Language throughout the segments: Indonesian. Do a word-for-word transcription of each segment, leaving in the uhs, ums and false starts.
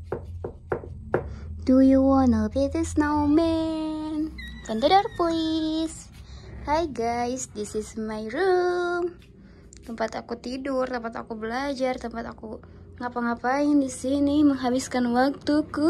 Do you wanna be the snowman? Open the door please. Hi guys, this is my room. Tempat aku tidur, tempat aku belajar, tempat aku ngapa-ngapain di sini, menghabiskan waktuku.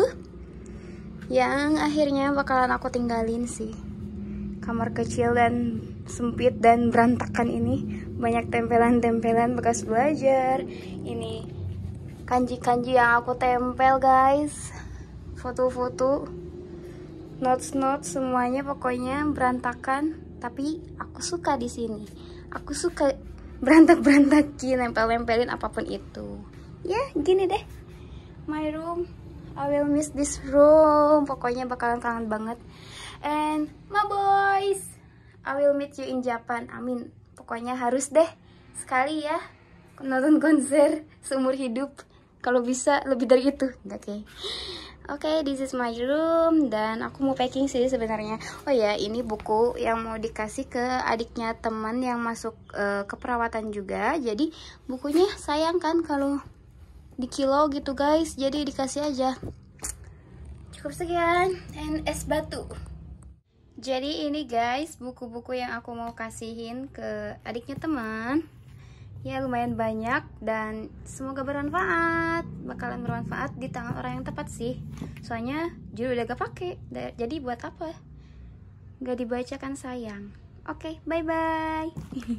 Yang akhirnya bakalan aku tinggalin sih. Kamar kecil dan sempit dan berantakan ini, banyak tempelan-tempelan bekas belajar. Ini kanji-kanji yang aku tempel guys. Foto-foto, notes-notes, semuanya pokoknya berantakan. Tapi aku suka di sini. Aku suka berantak-berantakin, nempel-nempelin apapun itu. Ya, gini deh. My room. I will miss this room. Pokoknya bakalan kangen banget. And my boys, I will meet you in Japan. Amin. Pokoknya harus deh sekali ya nonton konser seumur hidup. Kalau bisa lebih dari itu. Oke. Okay. Oke, okay, this is my room dan aku mau packing sih sebenarnya. Oh ya, ini buku yang mau dikasih ke adiknya teman yang masuk uh, ke perawatan juga. Jadi bukunya sayang kan kalau di kilo gitu guys. Jadi dikasih aja. Cukup sekian. And es batu. Jadi ini guys buku-buku yang aku mau kasihin ke adiknya teman. Ya lumayan banyak dan semoga bermanfaat. Bakalan bermanfaat di tangan orang yang tepat sih. Soalnya judul udah gak pakai. Jadi buat apa? Gak dibacakan sayang. Oke, okay, bye bye.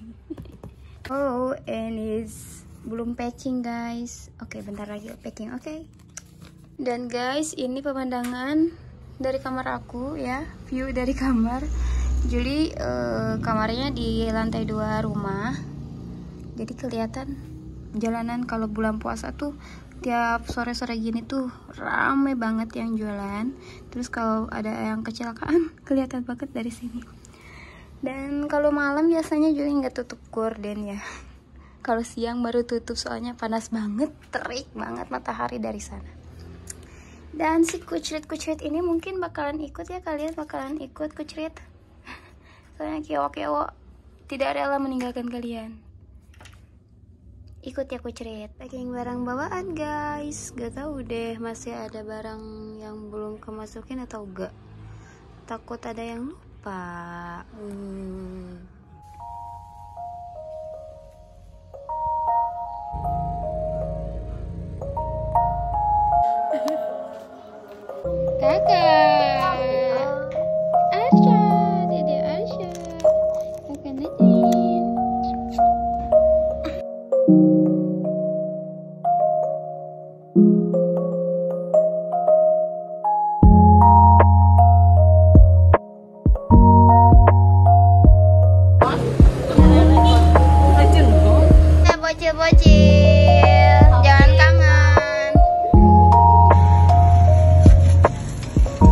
Oh, and is belum packing guys. Oke, okay, bentar lagi packing. Oke. Okay. Dan guys, ini pemandangan dari kamar aku ya. View dari kamar. Jadi uh, kamarnya di lantai dua rumah. Jadi kelihatan jalanan kalau bulan puasa tuh tiap sore-sore gini tuh rame banget yang jualan. Terus kalau ada yang kecelakaan kelihatan banget dari sini. Dan kalau malam biasanya juga nggak tutup gorden ya. Kalau siang baru tutup soalnya panas banget, terik banget matahari dari sana. Dan si kucrit-kucrit ini mungkin bakalan ikut ya, kalian bakalan ikut kucrit. Soalnya kewo-kewo tidak rela meninggalkan kalian. Ikut ya kucrit. Packing barang bawaan guys. Gak tahu deh masih ada barang yang belum kemasukin atau enggak. Takut ada yang lupa. Hmm. Kakak Arsha, Dede Arsha, Kakak Nadine. Bocil-bocil, jangan kangen.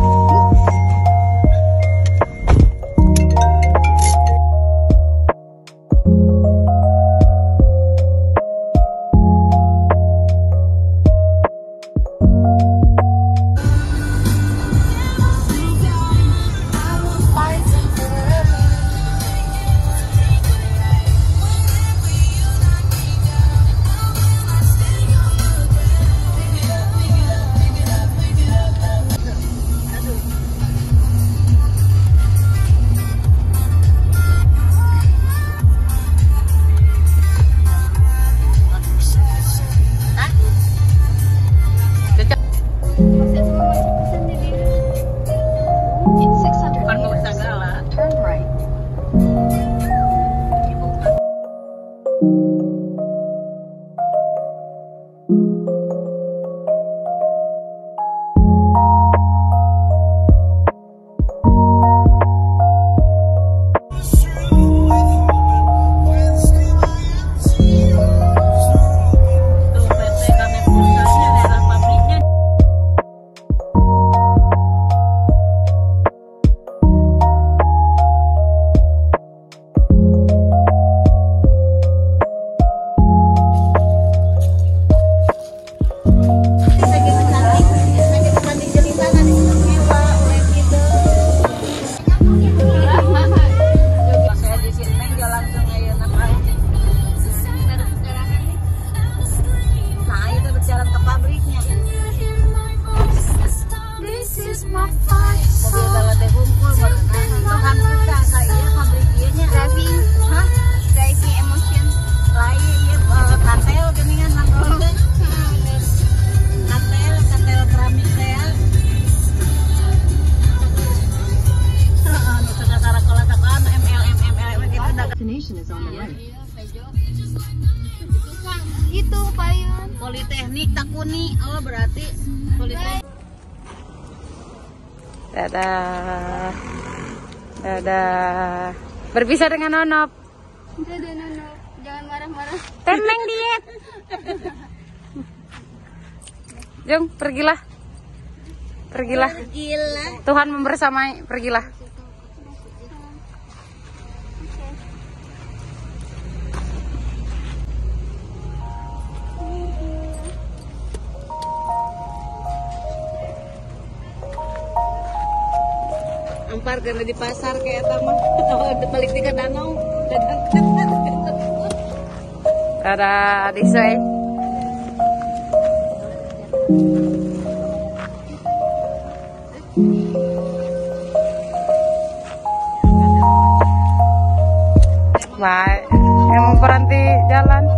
berarti tulisnya. Dadah. Dadah. Berpisah dengan Nonop. Dadah Nonop, jangan marah-marah. Temeng diet. Jung, pergilah. Pergilah. Gila. Tuhan membersamai, pergilah. Ampar karena di pasar kayak taman. Oh, balik di Danau. Dadah. Dadah, Disoy. Baik, emang berhenti jalan.